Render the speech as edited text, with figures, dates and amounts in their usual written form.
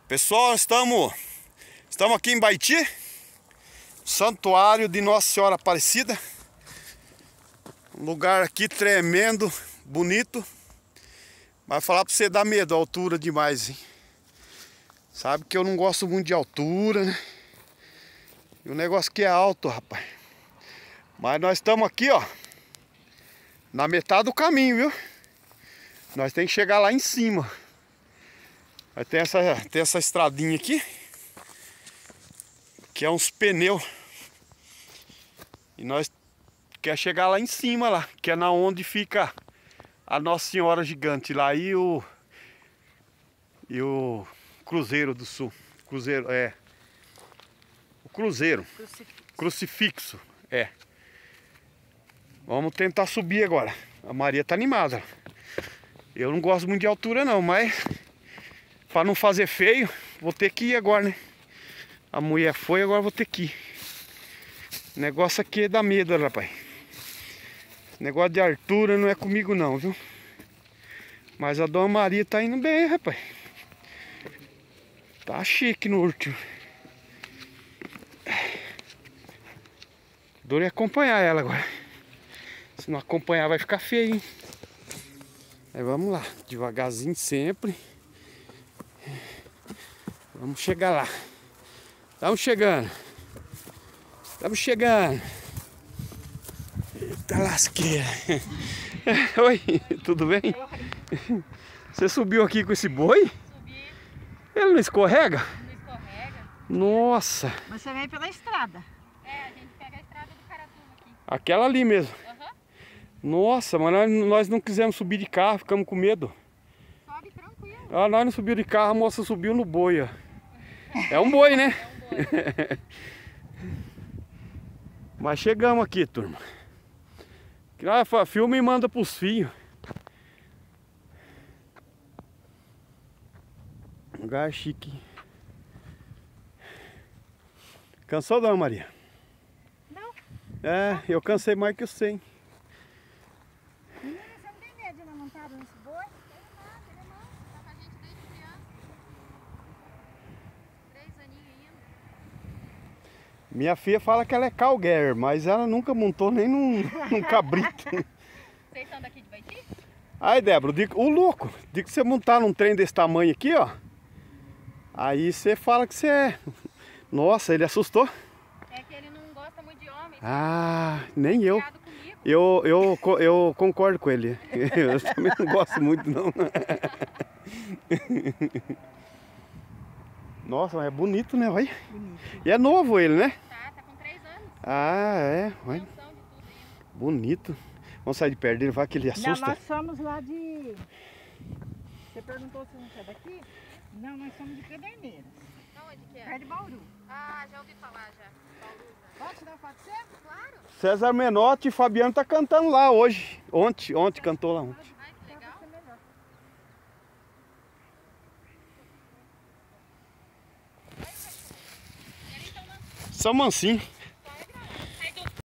Pessoal, estamos aqui em Baiti, Santuário de Nossa Senhora Aparecida. Um lugar aqui tremendo, bonito. Vai falar pra você, dá medo, a altura demais, hein? Sabe que eu não gosto muito de altura, né? E o negócio aqui é alto, rapaz. Mas nós estamos aqui, ó, na metade do caminho, viu? Nós temos que chegar lá em cima. Aí tem essa estradinha aqui, que é uns pneus. E nós quer chegar lá em cima, lá, que é na onde fica a Nossa Senhora Gigante lá e o Cruzeiro do Sul. Cruzeiro, o Cruzeiro. Crucifixo, é. Vamos tentar subir agora. A Maria tá animada. Eu não gosto muito de altura não, mas para não fazer feio, vou ter que ir agora, né? A mulher foi, agora vou ter que ir. O negócio aqui dá medo, rapaz. Negócio de altura não é comigo não, viu? Mas a Dona Maria tá indo bem, rapaz. Tá chique no último. Duro é acompanhar ela agora. Se não acompanhar vai ficar feio, hein? Aí vamos lá, devagarzinho sempre. Vamos chegar lá. Estamos chegando. Estamos chegando. Eita lasqueira. Oi, tudo bem? Você subiu aqui com esse boi? Subi. Ele não escorrega? Não escorrega. Nossa. Mas você vem pela estrada. É, a gente pega a estrada do Caratuba aqui. Aquela ali mesmo. Aham. Nossa, mas nós não quisemos subir de carro, ficamos com medo. Sobe tranquilo. Ah, nós não subimos de carro, a moça subiu no boi, ó. É um boi, né? É um boi. Mas chegamos aqui, turma. Filma e manda pros filhos. Lugar chique. Cansou, Dona Maria? Não. É, eu cansei mais que você, hein? Menina, você não tem medo de ir na montada nesse boi? Ele não. Tá com a gente desde criança. 3 aninhos ainda. Minha filha fala que ela é cowgirl, mas ela nunca montou nem num cabrito. Vocês são daqui de Baiti? Aí, Débora, o louco, digo que você montar num trem desse tamanho aqui, ó. Aí você fala que você é... Nossa, ele assustou? É que ele não gosta muito de homem. Ah, nem eu. Criado comigo. Eu concordo com ele. Eu também não gosto muito, não. Nossa, mas é bonito, né, vai? Bonito. E é novo ele, né? Tá com 3 anos. Ah, é. Vai. Noção de tudo ainda. Bonito. Vamos sair de perto dele, vai que ele Não, assusta. nós somos lá de... Você perguntou se não é daqui? Não, nós somos de Pederneiras. Onde que é? Perto de Bauru. Ah, já ouvi falar já. Bauru já. Pode tirar foto de você? Claro. César Menotti e Fabiano tá cantando lá hoje. Ontem cantou lá ontem. Ai, que legal. Pra você melhor. Ele então não. São mansinho.